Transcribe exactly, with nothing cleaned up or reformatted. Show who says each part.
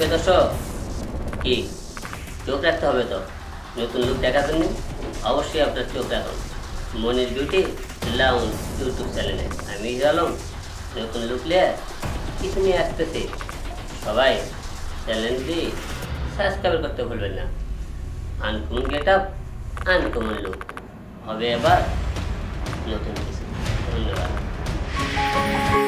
Speaker 1: দর্শক কি চোখ রাখতে হবে তো নতুন লুক দেখার জন্য অবশ্যই আপনার চোখ রাখুন মনির বিউটি লাউঞ্জ ইউটিউব চ্যানেলে। আমি জানলাম নতুন লুক নিয়ে কিছু নিয়ে আসতেছি, সবাই চ্যানেলটি সাবস্ক্রাইব করতে ভুলবেন না। Uncommon get up, uncommon look হবে এবার নতুন কিছু। ধন্যবাদ।